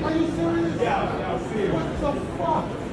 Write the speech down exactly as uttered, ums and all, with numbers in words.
Are you serious? Yeah, yeah, serious. What the fuck?